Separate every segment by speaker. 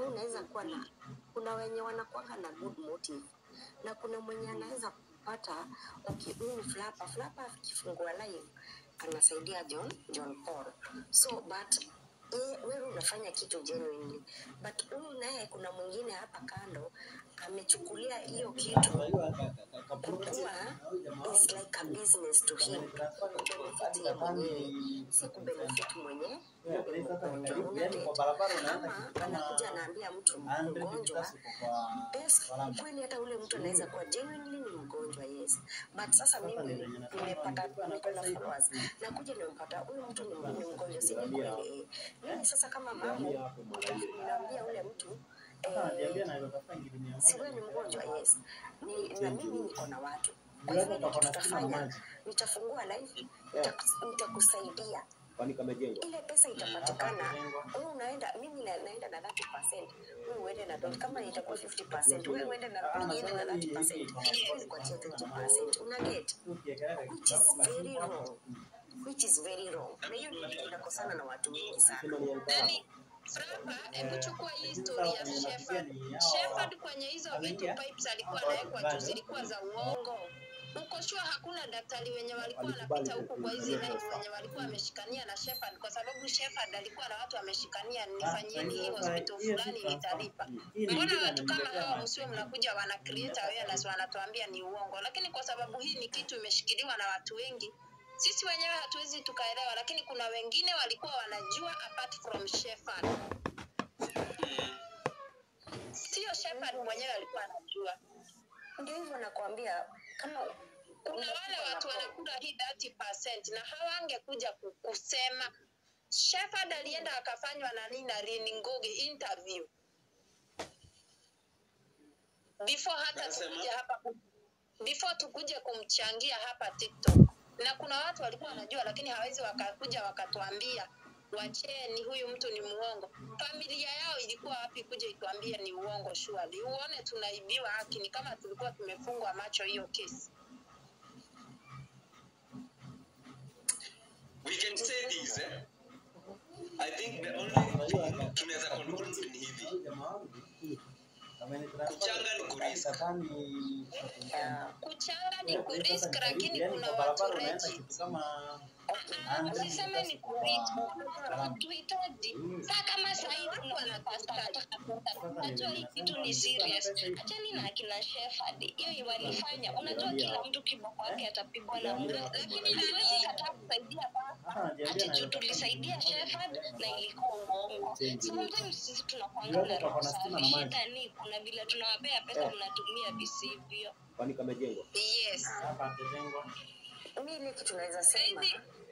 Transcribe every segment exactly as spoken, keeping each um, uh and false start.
Speaker 1: unaweza kuwa na kuna wenye wanakuwa na good motive na kuna mwenye anaweza kupata okay huyu flapa flapa akifungua live anasaidia John John Paul. So but eh, wewe unafanya kitu genuinely but huyu naye kuna mwingine hapa kando amechukulia hiyo kitu kuwa is like a business to him, kubenefit ya mwenyewe, si kubenefit mwenye mgonjwa. Ama anakuja anaambia mtu mgonjwa yes, kweli hata ule mtu anaweza kuwa genuinely ni mgonjwa yes, but sasa mimi nimepata niko na followers na kuja nimepata huyu mtu ni mgonjwa, si kweli mimi sasa kama mama ninaambia ule mtu Eh, siwe ni mgonjwa yes ni na mimi niko na watu kwa hivyo tutafanya nitafungua live nitakusaidia ile pesa itapatikana wewe unaenda mimi na, naenda na thirty percent wewe uende na don't kama itakuwa fifty percent wewe uende na niende na thirty percent wewe kwa thirty percent una get which is very wrong which is very wrong na hiyo inakosana na watu wengi sana.
Speaker 2: Frapa, hebu chukua hii story ya Shepherd. Shepherd kwenye hizo vitu pipes alikuwa anawekwa juu zilikuwa za uongo. Uko sure hakuna daktari wenye walikuwa wanapita huko kwa hizi live wenye walikuwa wameshikania na Shepherd kwa sababu Shepherd alikuwa na watu wameshikania nifanyieni hii hospital fulani nitalipa. Mbona watu kama hao msio mnakuja wana create awareness wanatuambia ni uongo lakini kwa sababu hii ni kitu imeshikiliwa na watu wengi sisi wenyewe hatuwezi tukaelewa lakini kuna wengine walikuwa wanajua apart from Shepherd. Sio Shepherd mwenyewe alikuwa anajua.
Speaker 1: Ndio hivyo nakwambia kama
Speaker 2: kuna wale watu wanakula hii thirty percent na hawangekuja kusema Shepherd alienda akafanywa na Nina Ringoge interview. Before hata tukuje hapa before tukuje kumchangia hapa TikTok. Na kuna watu walikuwa wanajua lakini hawezi wakakuja wakatuambia wacheni huyu mtu ni muongo. Familia yao ilikuwa wapi kuja ituambie ni uongo surely. Uone tunaibiwa haki ni kama tulikuwa tumefungwa macho hiyo kesi.
Speaker 3: We can say this eh? I think the only thing tunaweza conclude ni hivi. Kuchanga ni kurisk.
Speaker 2: Kuchanga ni kurisk lakini kuna watu reji. Usiseme ni kurisk. Tuhitaji. Sasa kama sasa hivi tunapata unajua hii kitu ni serious. Achani na akina Shepherd. Hiyo walifanya. Unajua kila mtu kiboko yake atapigwa na mguu. Lakini hawezi hata kusaidia baba. Ati juu tulisaidia Shepherd na ilikuwa uongo. Sometimes sisi tunakuangalia roho safi. Shida ni kuna vile tunawapea pesa mnatumia visivyo.
Speaker 3: Kwani kamejengwa?
Speaker 2: Yes.
Speaker 1: Hapa kujengwa. Mimi kitu naweza sema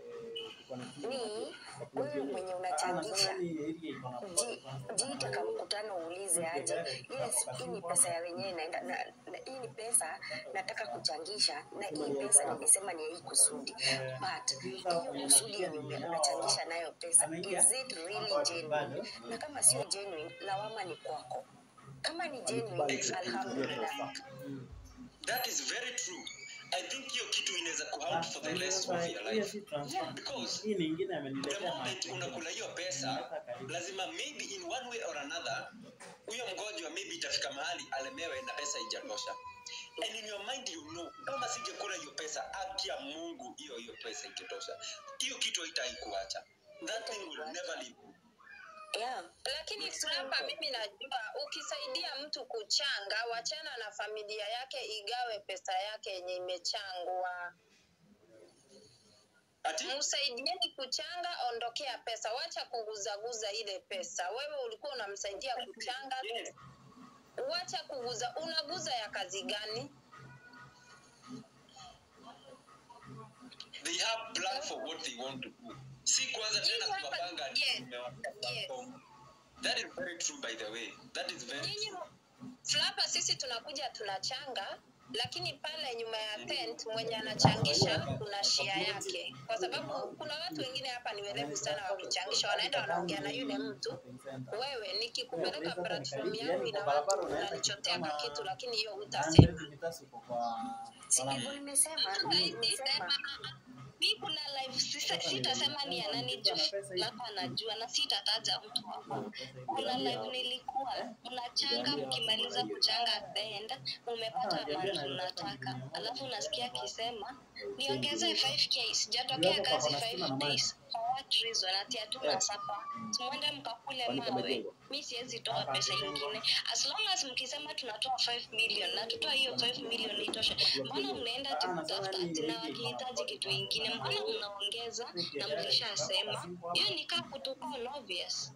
Speaker 1: ni wewe mwenye unachangisha jiita kama mkutano uulize aje yes hii ni pesa ya wenyewe naenda na, na hii ni pesa nataka kuchangisha na hii pesa nimesema ni hii kusudi but hiyo kusudi yenye unachangisha nayo pesa is it really genuine na kama sio genuine lawama ni kwako kama ni genuine alhamdulillah.
Speaker 3: That is very true. I think hiyo kitu inaweza kuhelp for the rest of your life. Yeah, because the moment unakula hiyo pesa, lazima maybe in one way or another, huyo mgonjwa maybe itafika mahali alemewe na pesa ijatosha. And in your mind you know, kama singekula hiyo pesa, haki ya Mungu hiyo hiyo pesa itatosha. Hiyo kitu haitaikuacha. That thing will never leave.
Speaker 2: Yeah. Lakini Frapa mimi najua ukisaidia mtu kuchanga wachana na familia yake igawe pesa yake yenye imechangwa. Ati msaidieni kuchanga ondokea pesa wacha kuguzaguza ile pesa. Wewe ulikuwa unamsaidia kuchanga. Wacha kuguza unaguza ya kazi gani?
Speaker 3: They have plan for what they want to do. Si kwanza tena kuwapanga.
Speaker 2: Yes.
Speaker 3: That is very true by the way. That is very true.
Speaker 2: Frapa sisi tunakuja tunachanga lakini pale nyuma ya tent mwenye anachangisha kuna share yake kwa sababu kuna watu wengine hapa ni werevu sana wakichangisha wanaenda wanaongea na yule mtu wewe nikikupeleka platform yangu ina watu unanichotea kwa kitu lakini hiyo utasema
Speaker 1: sivyo nimesema nimesema
Speaker 2: Mimi kuna live sitasema ni ananijua hapa anajua na sitataja mtu hapa. Kuna live nilikuwa mnachanga mkimaliza kuchanga band umepata amount mnataka. Alafu nasikia akisema niongeze five K sijatokea kazi five days. For what reason? Ati hatuna sapa. Mwende mkakule mawe. Mimi siwezi toa pesa nyingine. As long as mkisema tunatoa five million na tutoa hiyo five million itosha. Mbona mnaenda kutafuta na wakihitaji kitu kingine? Mbona mnaongeza na mlishasema? Hiyo ni kama kutoka obvious.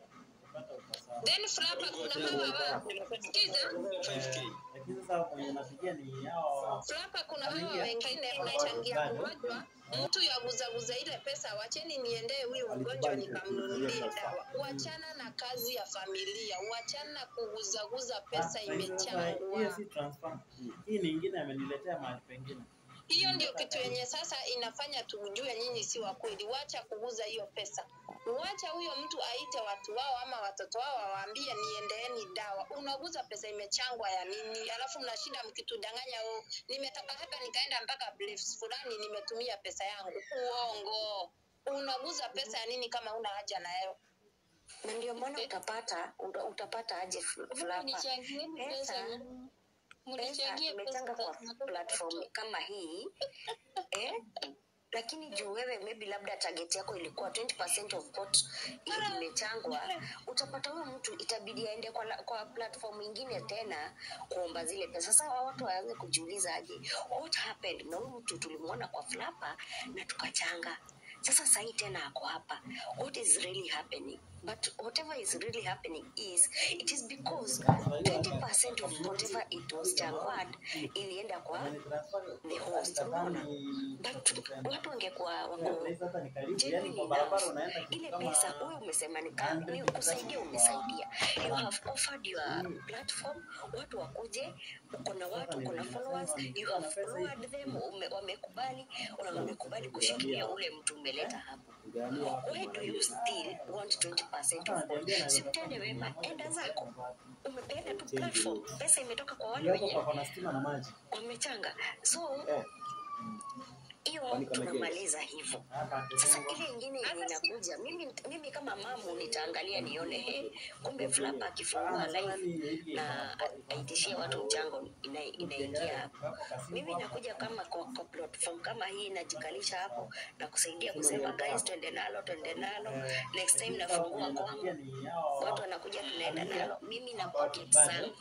Speaker 2: Then Flapa kuna hawa wa nimesikiza
Speaker 3: five K.
Speaker 4: Lakini sasa kwenye napigia ni hao.
Speaker 2: Flapa kuna hawa wengine wanachangia mgonjwa. Mtu ya guzaguza ile pesa, wacheni niendee huyu mgonjwa nikamnunulie dawa. Wachana na kazi ya familia, wachana na kuguzaguza pesa imechangwa.
Speaker 4: Hiyo si transfer. Hii nyingine ameniletea mahali pengine.
Speaker 2: Hiyo ndio kitu yenye sasa inafanya tujue nyinyi si wa kweli. Wacha kuguza hiyo pesa. Wacha huyo mtu aite watu wao ama watoto wao waambie niendeeni dawa. Unaguza pesa imechangwa ya nini? Alafu mnashinda mkitudanganya oh, nimetoka hapa nikaenda mpaka beliefs fulani nimetumia pesa yangu. Uongo. Unaguza pesa ya nini kama una haja nayo?
Speaker 1: Na ndio maana utapata utapata aje Flapa. Pesa Mnichangie pesa kwa platform kama hii eh, lakini juu wewe maybe labda target yako ilikuwa twenty percent of what imechangwa, utapata huyo mtu itabidi aende kwa, kwa platform nyingine tena kuomba zile pesa. Sasa watu waanze kujiuliza aje what happened na huyo mtu tulimuona kwa Flapa na tukachanga. Sasa sahi tena ako hapa. What is really happening? But whatever is really happening is, it is because twenty percent of whatever it was changwad ilienda kwa the host. But watu wangekuwa wako genuine enough. Ile pesa wewe umesema ni kusaidia umesaidia. You have offered your platform, watu wakuje, uko na watu, uko na followers, you have lowered them, wamekubali, wamekubali kushikilia ule mtu umeleta hapo. Why do you still want twenty percent of what? Si utende wema, enda zako. Umepeana tu platform, pesa imetoka kwa wale wenye wamechanga. So, hiyo tumemaliza hivyo. Sasa ile nyingine inakuja, mimi mimi kama mamu nitaangalia nione he, kumbe Flapa akifungua live na aitishia watu mchango inaingia hapo. Mimi nakuja kama kwa, kwa platform kama hii najikalisha hapo na kusaidia kusema guys twende nalo twende nalo. Next time nafungua kwangu. Watu wanakuja tunaenda nalo. Mimi na pocket zangu.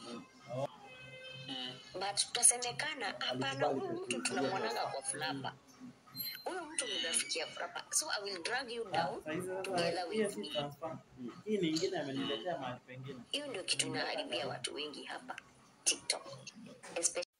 Speaker 1: But tutasemekana hapana huyu mtu tunamwonanga kwa Flapa. Huyu mtu mnafikia Flapa. So I will drag you down together with me.
Speaker 4: Hii nyingine ameniletea mahali pengine.
Speaker 1: Hiyo ndio kitu inaharibia watu wengi hapa TikTok.